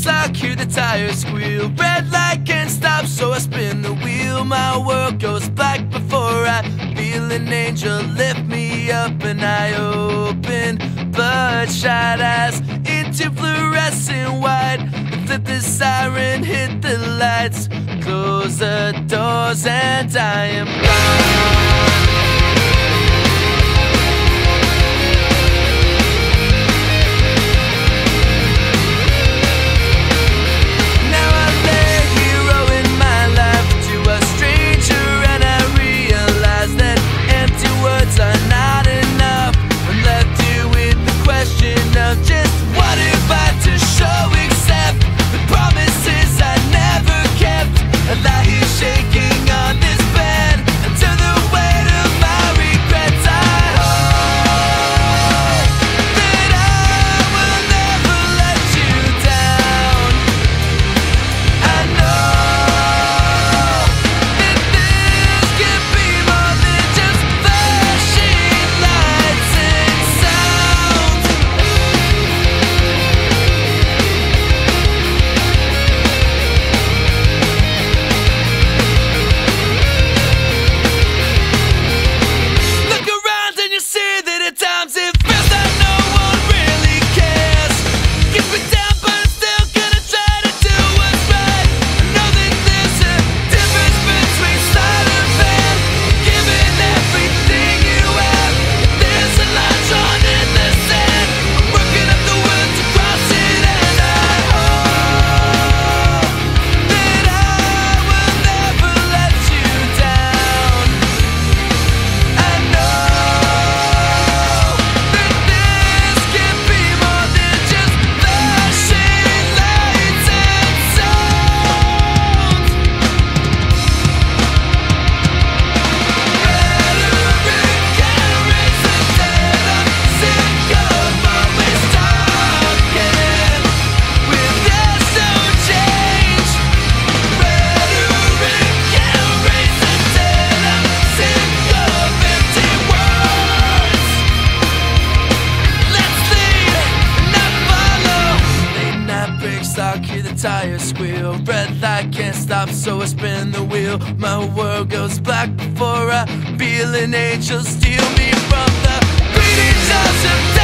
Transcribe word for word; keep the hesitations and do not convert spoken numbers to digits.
brakes lock, hear the tires squeal. Red light can't stop, so I spin the wheel. My world goes black before I feel an angel lift me up, and I open bloodshot eyes into fluorescent white. Flip the siren, hit the lights, close the doors, and I am gone. Hear the tires squeal. Red light can't stop, so I spin the wheel. My world goes black before I feel an angel steal me from the bleeding jaws of death.